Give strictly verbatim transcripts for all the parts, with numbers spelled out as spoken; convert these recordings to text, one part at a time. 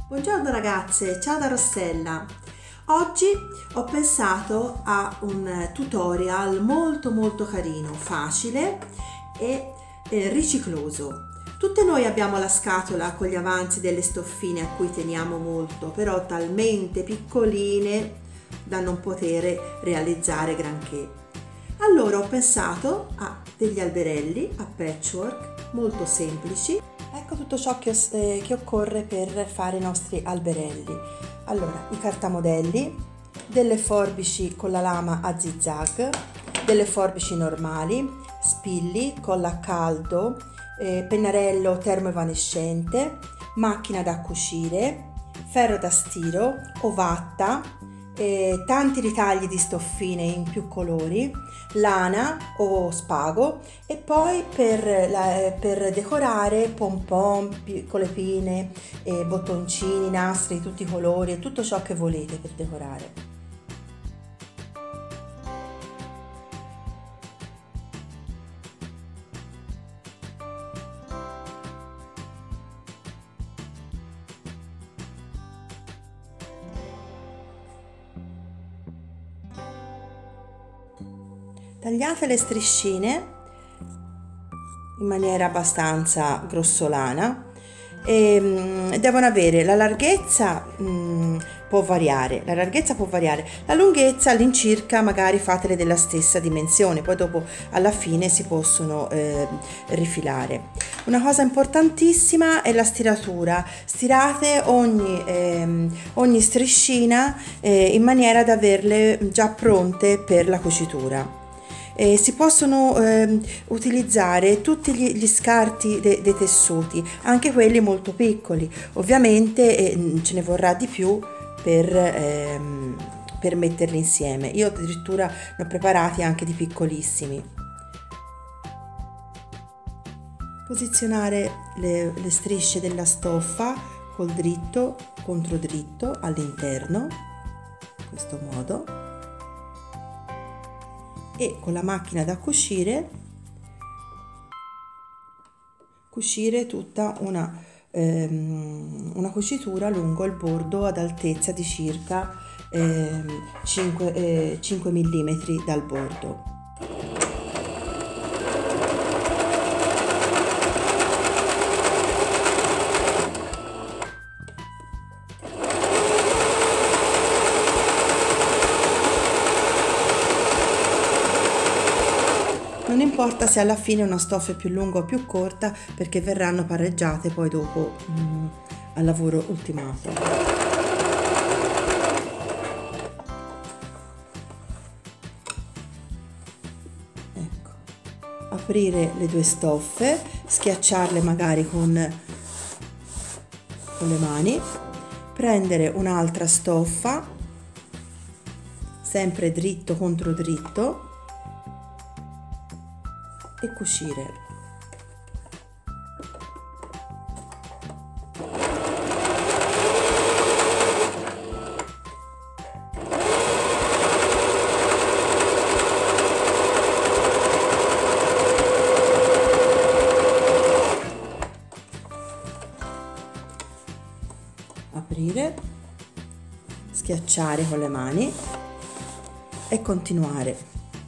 Buongiorno ragazze, ciao da Rossella. Oggi ho pensato a un tutorial molto molto carino, facile e eh, ricicloso. Tutte noi abbiamo la scatola con gli avanzi delle stoffine a cui teniamo molto, però talmente piccoline da non poter realizzare granché. Allora ho pensato a degli alberelli a patchwork molto semplici. Ecco tutto ciò che, eh, che occorre per fare i nostri alberelli. Allora, i cartamodelli, delle forbici con la lama a zigzag, delle forbici normali, spilli, colla a caldo, eh, pennarello termoevanescente, macchina da cucire, ferro da stiro, ovatta, eh, tanti ritagli di stoffine in più colori, lana o spago e poi per, la, per decorare pompon, piccole pine, eh, bottoncini, nastri di tutti i colori e tutto ciò che volete per decorare. Tagliate le striscine in maniera abbastanza grossolana e mh, devono avere la larghezza mh, può variare, la larghezza può variare, la lunghezza all'incirca magari fatele della stessa dimensione, poi dopo alla fine si possono eh, rifilare. Una cosa importantissima è la stiratura, stirate ogni, eh, ogni striscina eh, in maniera da averle già pronte per la cucitura. Eh, si possono eh, utilizzare tutti gli, gli scarti de, dei tessuti, anche quelli molto piccoli. Ovviamente eh, ce ne vorrà di più per, ehm, per metterli insieme. Io addirittura ne ho preparati anche di piccolissimi. Posizionare le, le strisce della stoffa col dritto contro dritto all'interno, in questo modo. E con la macchina da cucire cucire tutta una, ehm, una cucitura lungo il bordo ad altezza di circa ehm, cinque, eh, cinque millimetri dal bordo. Non importa se alla fine una stoffa è più lunga o più corta, perché verranno pareggiate poi dopo mm, al lavoro ultimato. Ecco, aprire le due stoffe, schiacciarle magari con, con le mani, prendere un'altra stoffa, sempre dritto contro dritto, e cucire. Aprire, schiacciare con le mani e continuare.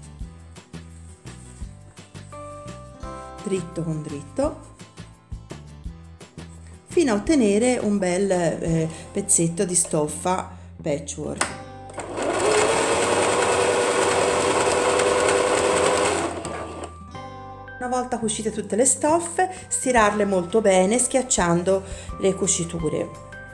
Dritto con dritto fino a ottenere un bel eh, pezzetto di stoffa patchwork. Una volta cucite tutte le stoffe, stirarle molto bene schiacciando le cuciture.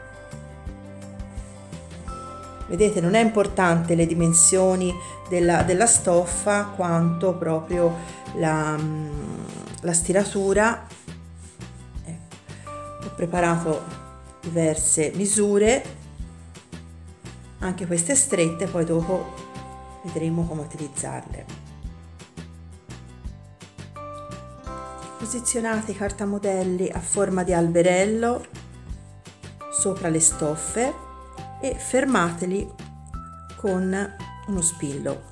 Vedete, non è importante le dimensioni della, della stoffa quanto proprio la la stiratura. Ecco. Ho preparato diverse misure, anche queste strette, poi dopo vedremo come utilizzarle. Posizionate i cartamodelli a forma di alberello sopra le stoffe e fermateli con uno spillo.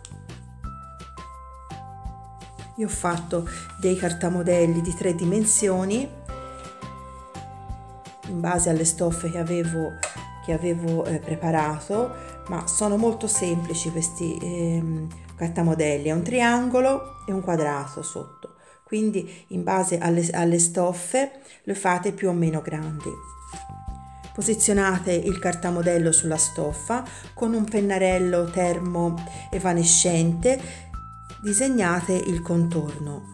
Io ho fatto dei cartamodelli di tre dimensioni in base alle stoffe che avevo che avevo eh, preparato, ma sono molto semplici questi ehm, cartamodelli. È un triangolo e un quadrato sotto, quindi in base alle, alle stoffe le fate più o meno grandi. Posizionate il cartamodello sulla stoffa con un pennarello termo evanescente, disegnate il contorno.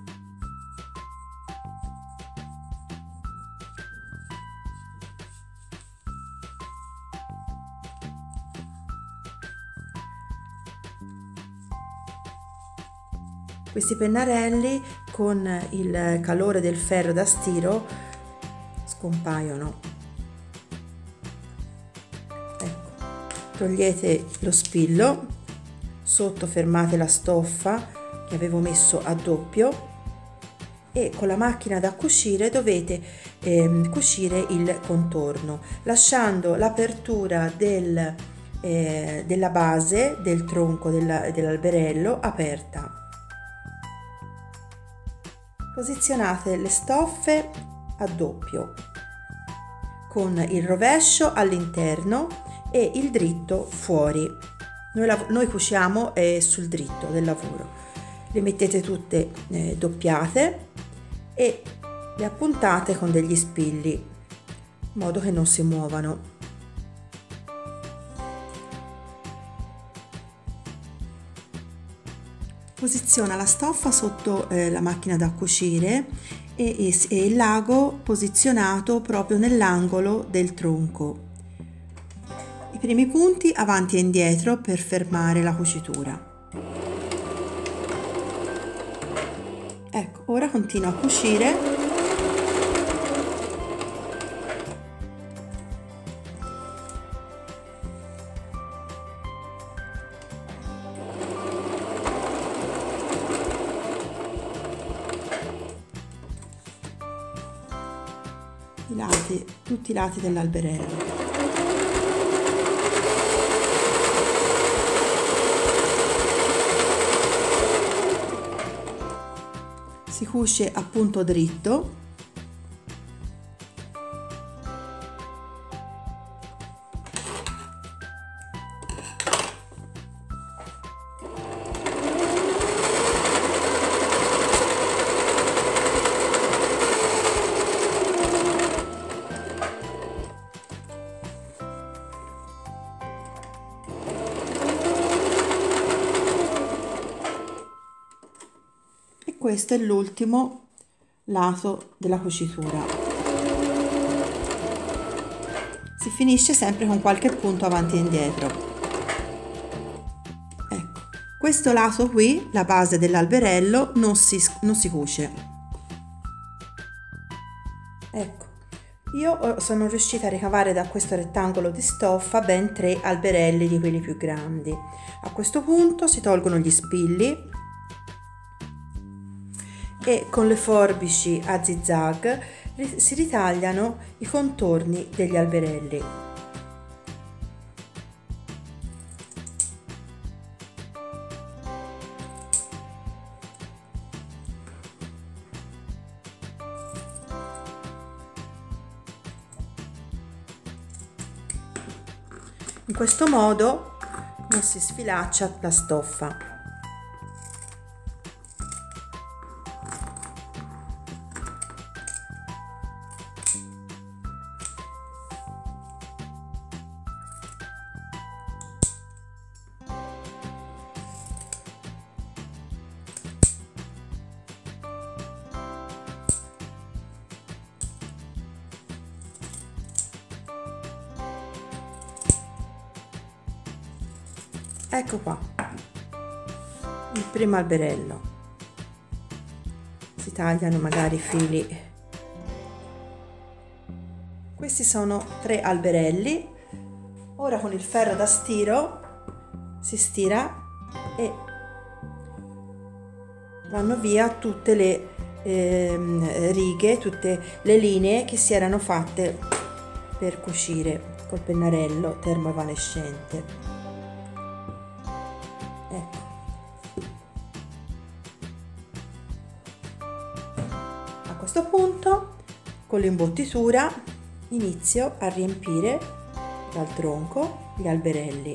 Questi pennarelli con il calore del ferro da stiro scompaiono. Ecco, togliete lo spillo, sotto fermate la stoffa che avevo messo a doppio e con la macchina da cucire dovete eh, cucire il contorno, lasciando l'apertura del, eh, della base del tronco della, dell'alberello aperta. Posizionate le stoffe a doppio con il rovescio all'interno e il dritto fuori. Noi, noi cuciamo eh, sul dritto del lavoro. Le mettete tutte eh, doppiate e le appuntate con degli spilli in modo che non si muovano. Posiziona la stoffa sotto eh, la macchina da cucire e, e, e il lago posizionato proprio nell'angolo del tronco. I primi punti avanti e indietro per fermare la cucitura. Ecco, ora continuo a cucire. I lati, tutti i lati dell'alberello. Si cuce a punto dritto. Questo è l'ultimo lato della cucitura. Si finisce sempre con qualche punto avanti e indietro. Ecco, questo lato qui, la base dell'alberello, non si, non si cuce. Ecco, io sono riuscita a ricavare da questo rettangolo di stoffa ben tre alberelli di quelli più grandi. A questo punto si tolgono gli spilli e con le forbici a zigzag si ritagliano i contorni degli alberelli. In questo modo non si sfilaccia la stoffa. Ecco qua il primo alberello. Si tagliano magari i fili. Questi sono tre alberelli. Ora con il ferro da stiro si stira e vanno via tutte le eh, righe, tutte le linee che si erano fatte per cucire col pennarello termoevanescente. Ecco. A questo punto con l'imbottitura inizio a riempire dal tronco gli alberelli.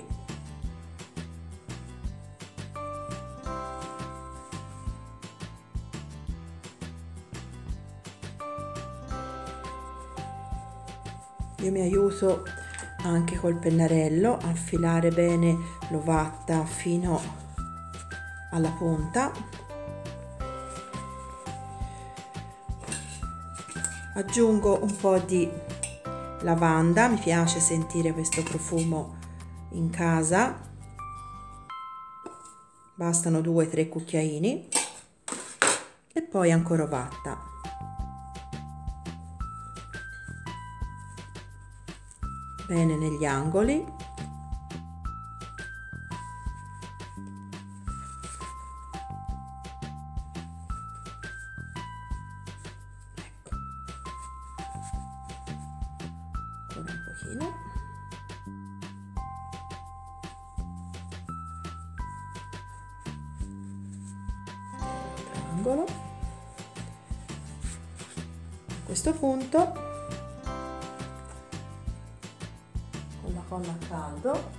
Io mi aiuto anche col pennarello a affilare bene l'ovatta fino alla punta. Aggiungo un po' di lavanda, mi piace sentire questo profumo in casa, bastano due o tre cucchiaini, e poi ancora ovatta. Bene negli angoli. Ecco. Ancora un pochino. L'altro angolo. A questo punto, colla a caldo,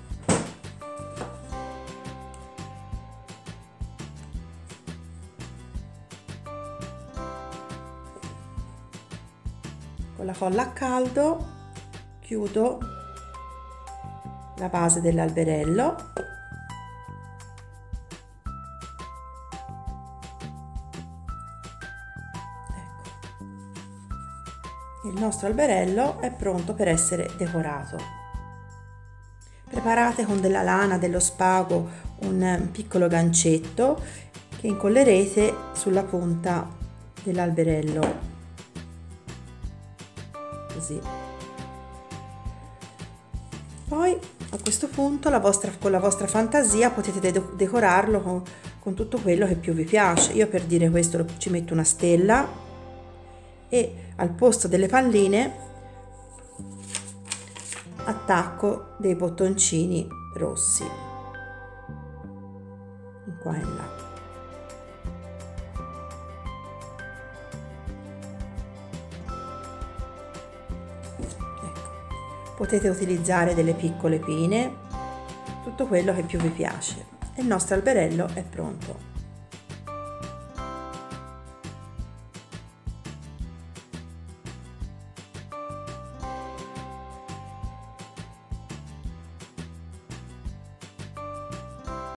con la colla a caldo chiudo la base dell'alberello. Ecco. Il nostro alberello è pronto per essere decorato. Preparate con della lana, dello spago, un piccolo gancetto che incollerete sulla punta dell'alberello, così. Poi a questo punto la vostra, con la vostra fantasia potete de- decorarlo con, con tutto quello che più vi piace. Io, per dire questo, ci metto una stella e al posto delle palline attacco dei bottoncini rossi qua e là. Ecco. Potete utilizzare delle piccole pine, tutto quello che più vi piace, e il nostro alberello è pronto.